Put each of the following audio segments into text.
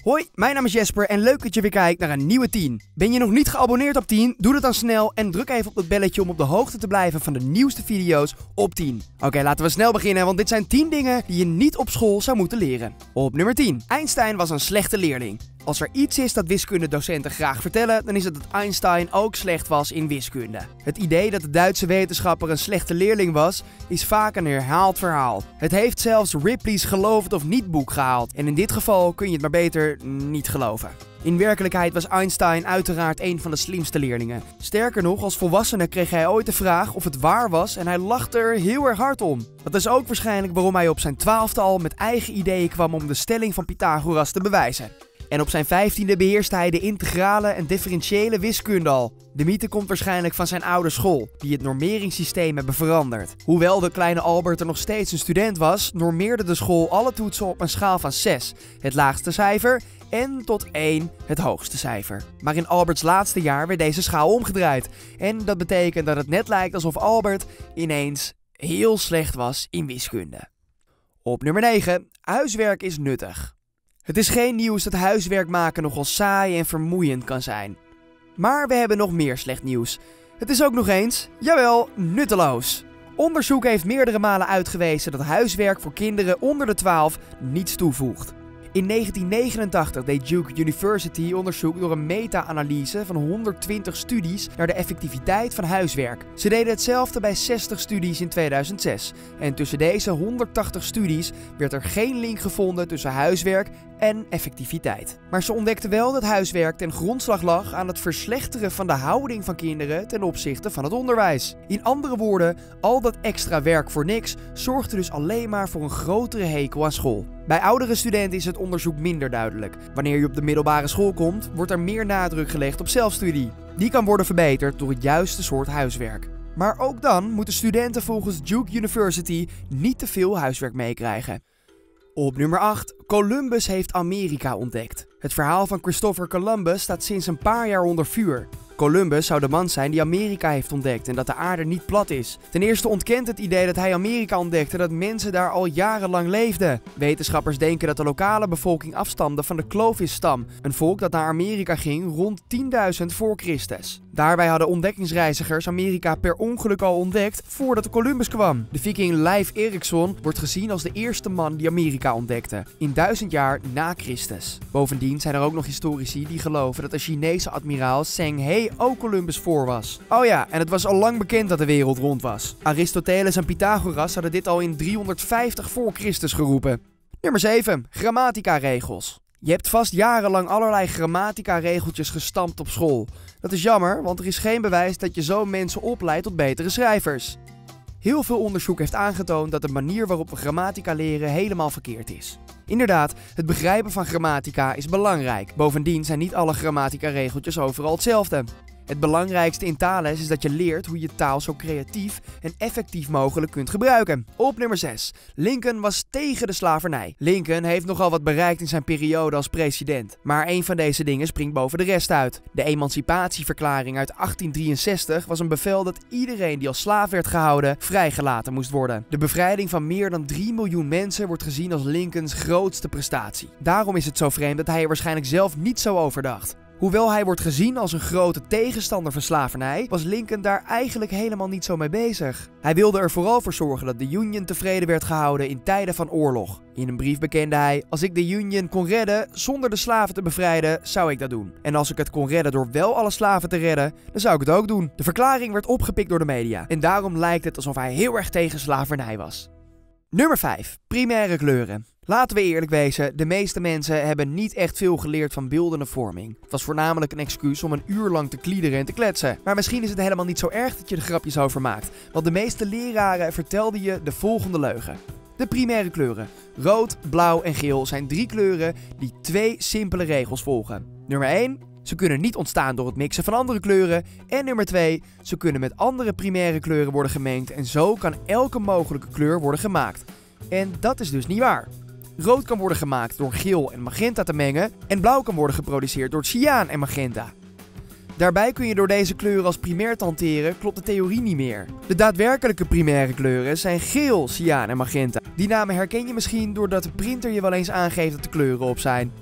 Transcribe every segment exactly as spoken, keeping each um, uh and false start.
Hoi, mijn naam is Jesper en leuk dat je weer kijkt naar een nieuwe tien. Ben je nog niet geabonneerd op tien? Doe dat dan snel en druk even op het belletje om op de hoogte te blijven van de nieuwste video's op tien. Oké, okay, laten we snel beginnen, want dit zijn tien dingen die je niet op school zou moeten leren. Op nummer tien. Einstein was een slechte leerling. Als er iets is dat wiskundedocenten graag vertellen, dan is het dat Einstein ook slecht was in wiskunde. Het idee dat de Duitse wetenschapper een slechte leerling was, is vaak een herhaald verhaal. Het heeft zelfs Ripley's Geloof het of niet boek gehaald. En in dit geval kun je het maar beter niet geloven. In werkelijkheid was Einstein uiteraard een van de slimste leerlingen. Sterker nog, als volwassene kreeg hij ooit de vraag of het waar was en hij lachte er heel erg hard om. Dat is ook waarschijnlijk waarom hij op zijn twaalfde al met eigen ideeën kwam om de stelling van Pythagoras te bewijzen. En op zijn vijftiende beheerste hij de integrale en differentiële wiskunde al. De mythe komt waarschijnlijk van zijn oude school, die het normeringssysteem hebben veranderd. Hoewel de kleine Albert er nog steeds een student was, normeerde de school alle toetsen op een schaal van zes, het laagste cijfer, en tot één, het hoogste cijfer. Maar in Alberts laatste jaar werd deze schaal omgedraaid. En dat betekent dat het net lijkt alsof Albert ineens heel slecht was in wiskunde. Op nummer negen, huiswerk is nuttig. Het is geen nieuws dat huiswerk maken nogal saai en vermoeiend kan zijn. Maar we hebben nog meer slecht nieuws. Het is ook nog eens, jawel, nutteloos. Onderzoek heeft meerdere malen uitgewezen dat huiswerk voor kinderen onder de twaalf niets toevoegt. In negentien negenentachtig deed Duke University onderzoek door een meta-analyse van honderdtwintig studies naar de effectiviteit van huiswerk. Ze deden hetzelfde bij zestig studies in tweeduizend zes. En tussen deze honderdtachtig studies werd er geen link gevonden tussen huiswerk en effectiviteit. Maar ze ontdekten wel dat huiswerk ten grondslag lag aan het verslechteren van de houding van kinderen ten opzichte van het onderwijs. In andere woorden, al dat extra werk voor niks zorgde dus alleen maar voor een grotere hekel aan school. Bij oudere studenten is het onderzoek minder duidelijk. Wanneer je op de middelbare school komt, wordt er meer nadruk gelegd op zelfstudie. Die kan worden verbeterd door het juiste soort huiswerk. Maar ook dan moeten studenten volgens Duke University niet te veel huiswerk meekrijgen. Op nummer acht. Columbus heeft Amerika ontdekt. Het verhaal van Christopher Columbus staat sinds een paar jaar onder vuur. Columbus zou de man zijn die Amerika heeft ontdekt en dat de aarde niet plat is. Ten eerste ontkent het idee dat hij Amerika ontdekte dat mensen daar al jarenlang leefden. Wetenschappers denken dat de lokale bevolking afstamde van de Clovis-stam, een volk dat naar Amerika ging rond tienduizend voor Christus. Daarbij hadden ontdekkingsreizigers Amerika per ongeluk al ontdekt voordat Columbus kwam. De viking Leif Erikson wordt gezien als de eerste man die Amerika ontdekte, in duizend jaar na Christus. Bovendien zijn er ook nog historici die geloven dat de Chinese admiraal Zheng He ook Columbus voor was. Oh ja, en het was al lang bekend dat de wereld rond was. Aristoteles en Pythagoras hadden dit al in driehonderdvijftig voor Christus geroepen. Nummer zeven. Grammatica-regels. Je hebt vast jarenlang allerlei grammatica-regeltjes gestampt op school. Dat is jammer, want er is geen bewijs dat je zo mensen opleidt tot betere schrijvers. Heel veel onderzoek heeft aangetoond dat de manier waarop we grammatica leren helemaal verkeerd is. Inderdaad, het begrijpen van grammatica is belangrijk. Bovendien zijn niet alle grammatica-regeltjes overal hetzelfde. Het belangrijkste in taalles is dat je leert hoe je taal zo creatief en effectief mogelijk kunt gebruiken. Op nummer zes. Lincoln was tegen de slavernij. Lincoln heeft nogal wat bereikt in zijn periode als president. Maar een van deze dingen springt boven de rest uit. De Emancipatieverklaring uit achttien drieënzestig was een bevel dat iedereen die als slaaf werd gehouden vrijgelaten moest worden. De bevrijding van meer dan drie miljoen mensen wordt gezien als Lincolns grootste prestatie. Daarom is het zo vreemd dat hij er waarschijnlijk zelf niet zo over dacht. Hoewel hij wordt gezien als een grote tegenstander van slavernij, was Lincoln daar eigenlijk helemaal niet zo mee bezig. Hij wilde er vooral voor zorgen dat de Union tevreden werd gehouden in tijden van oorlog. In een brief bekende hij: als ik de Union kon redden zonder de slaven te bevrijden, zou ik dat doen. En als ik het kon redden door wel alle slaven te redden, dan zou ik het ook doen. De verklaring werd opgepikt door de media. En daarom lijkt het alsof hij heel erg tegen slavernij was. Nummer vijf. Primaire kleuren. Laten we eerlijk wezen, de meeste mensen hebben niet echt veel geleerd van beeldende vorming. Het was voornamelijk een excuus om een uur lang te kliederen en te kletsen. Maar misschien is het helemaal niet zo erg dat je er grapjes over maakt. Want de meeste leraren vertelden je de volgende leugen. De primaire kleuren. Rood, blauw en geel zijn drie kleuren die twee simpele regels volgen. Nummer één. Ze kunnen niet ontstaan door het mixen van andere kleuren. En nummer twee. Ze kunnen met andere primaire kleuren worden gemengd. En zo kan elke mogelijke kleur worden gemaakt. En dat is dus niet waar. Rood kan worden gemaakt door geel en magenta te mengen en blauw kan worden geproduceerd door cyaan en magenta. Daarbij kun je door deze kleuren als primair te hanteren, klopt de theorie niet meer. De daadwerkelijke primaire kleuren zijn geel, cyaan en magenta. Die namen herken je misschien doordat de printer je wel eens aangeeft dat de kleuren op zijn.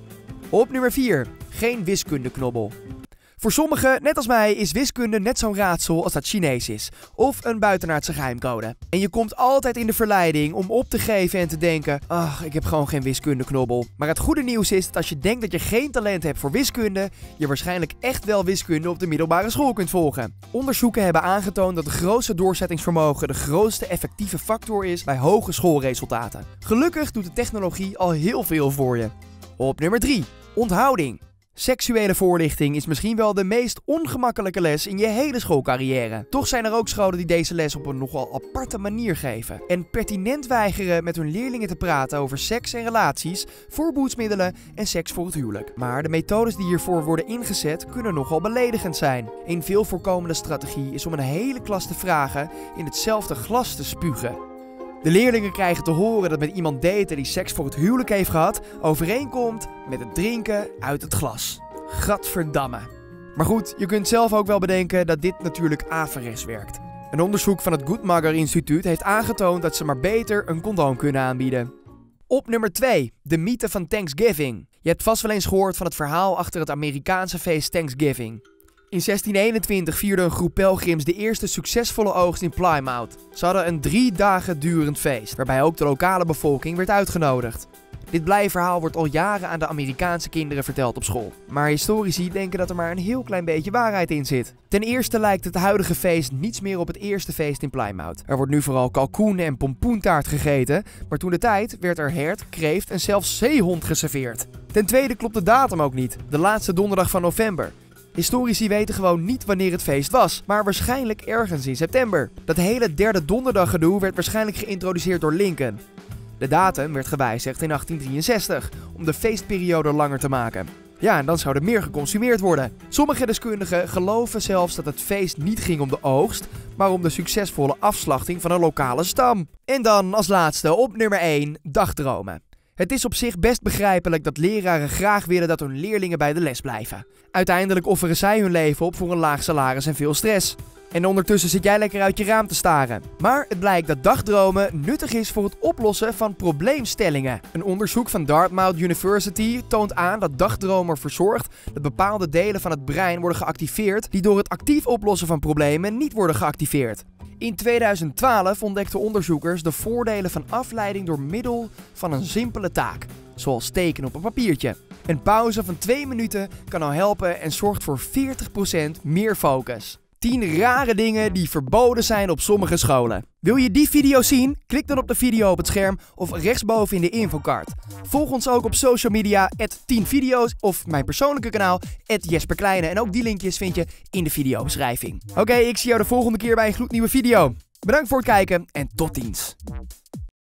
Op nummer vier. Geen wiskundeknobbel. Voor sommigen, net als mij, is wiskunde net zo'n raadsel als dat Chinees is. Of een buitenaardse geheimcode. En je komt altijd in de verleiding om op te geven en te denken: ach, ik heb gewoon geen wiskundeknobbel. Maar het goede nieuws is dat als je denkt dat je geen talent hebt voor wiskunde, je waarschijnlijk echt wel wiskunde op de middelbare school kunt volgen. Onderzoeken hebben aangetoond dat het grootste doorzettingsvermogen de grootste effectieve factor is bij hoge schoolresultaten. Gelukkig doet de technologie al heel veel voor je. Op nummer drie. Onthouding. Seksuele voorlichting is misschien wel de meest ongemakkelijke les in je hele schoolcarrière. Toch zijn er ook scholen die deze les op een nogal aparte manier geven. En pertinent weigeren met hun leerlingen te praten over seks en relaties, voorboedsmiddelen en seks voor het huwelijk. Maar de methodes die hiervoor worden ingezet kunnen nogal beledigend zijn. Een veel voorkomende strategie is om een hele klas te vragen in hetzelfde glas te spugen. De leerlingen krijgen te horen dat met iemand daten die seks voor het huwelijk heeft gehad, overeenkomt met het drinken uit het glas. Gadverdamme. Maar goed, je kunt zelf ook wel bedenken dat dit natuurlijk averechts werkt. Een onderzoek van het Guttmacher Instituut heeft aangetoond dat ze maar beter een condoom kunnen aanbieden. Op nummer twee. De mythe van Thanksgiving. Je hebt vast wel eens gehoord van het verhaal achter het Amerikaanse feest Thanksgiving. In zestien eenentwintig vierde een groep pelgrims de eerste succesvolle oogst in Plymouth. Ze hadden een drie dagen durend feest, waarbij ook de lokale bevolking werd uitgenodigd. Dit blije verhaal wordt al jaren aan de Amerikaanse kinderen verteld op school. Maar historici denken dat er maar een heel klein beetje waarheid in zit. Ten eerste lijkt het huidige feest niets meer op het eerste feest in Plymouth. Er wordt nu vooral kalkoen en pompoentaart gegeten, maar toen de tijd werd er hert, kreeft en zelfs zeehond geserveerd. Ten tweede klopt de datum ook niet, de laatste donderdag van november. Historici weten gewoon niet wanneer het feest was, maar waarschijnlijk ergens in september. Dat hele derde donderdag gedoe werd waarschijnlijk geïntroduceerd door Lincoln. De datum werd gewijzigd in achttien drieënzestig, om de feestperiode langer te maken. Ja, en dan zou er meer geconsumeerd worden. Sommige deskundigen geloven zelfs dat het feest niet ging om de oogst, maar om de succesvolle afslachting van een lokale stam. En dan als laatste op nummer één, dagdromen. Het is op zich best begrijpelijk dat leraren graag willen dat hun leerlingen bij de les blijven. Uiteindelijk offeren zij hun leven op voor een laag salaris en veel stress. En ondertussen zit jij lekker uit je raam te staren. Maar het blijkt dat dagdromen nuttig is voor het oplossen van probleemstellingen. Een onderzoek van Dartmouth University toont aan dat dagdromen ervoor zorgt dat bepaalde delen van het brein worden geactiveerd die door het actief oplossen van problemen niet worden geactiveerd. In tweeduizend twaalf ontdekten onderzoekers de voordelen van afleiding door middel van een simpele taak, zoals tekenen op een papiertje. Een pauze van twee minuten kan al helpen en zorgt voor veertig procent meer focus. tien rare dingen die verboden zijn op sommige scholen. Wil je die video zien? Klik dan op de video op het scherm of rechtsboven in de infocard. Volg ons ook op social media, at tien video's, of mijn persoonlijke kanaal, at Jesper Kleine. En ook die linkjes vind je in de videobeschrijving. Oké, ik zie jou de volgende keer bij een gloednieuwe video. Bedankt voor het kijken en tot ziens.